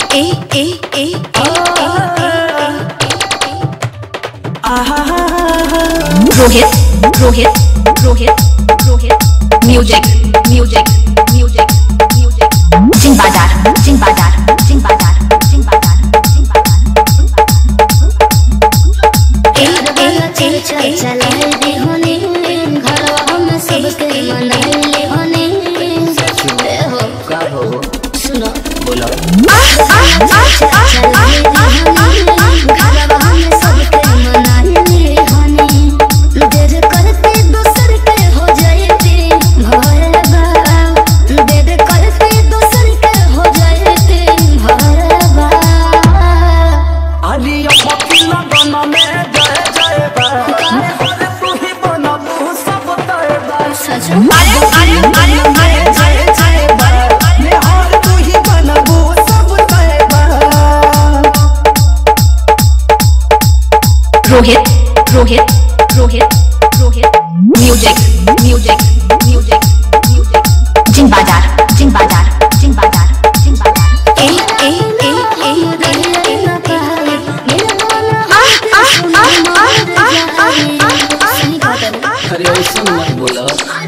Rohit Rohit Rohit Rohit music music music music जिन बाजार जिन बाजार जिन बाजार जिन बाजार जिन बाजार चलाए दे होने घरवा में सबके मनाए होने हो का हो सुनो बोलो घरवा में सबके मनाए होने देर करते दूसर के हो जाए ते भरबा देर करते दूसर के हो जाए ते भरबा अरे अबकी लगन में जय जय बा अरे तू ही बनबू सब तयबा सच अरे जय जय बा निहार तू ही बनबू सब तयबा Rohit Rohit Rohit Rohit music music music music जिन बाजार जिन बाजार जिन बाजार जिन बाजार अरे ऐसा मत बोलो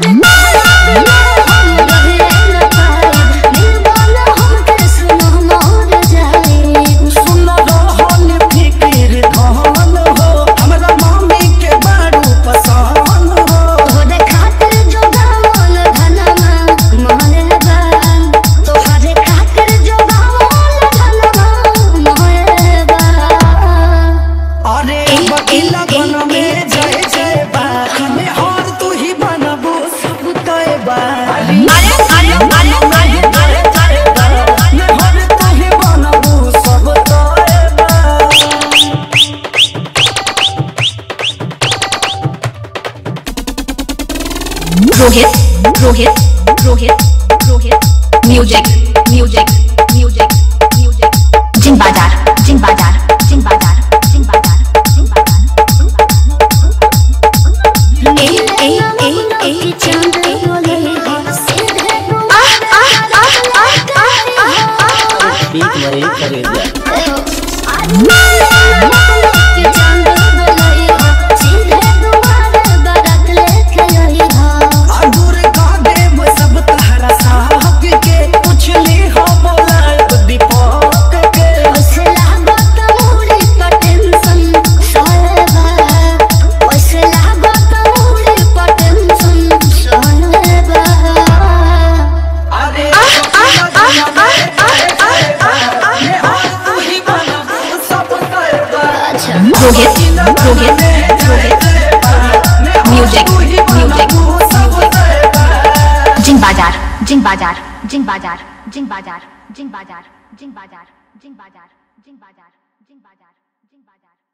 Rohit Rohit Rohit Rohit music music music music जिन बाजार जिन बाजार जिन बाजार जिन बाजार जिन बाजार रोहित रोहित रोहित म्यूजिक म्यूजिक जिन बाजार जिन बाजार जिन बाजार जिन बाजार जिन बाजार जिन बाजार जिन बाजार जिन बाजार जिन बाजार जिन बाजार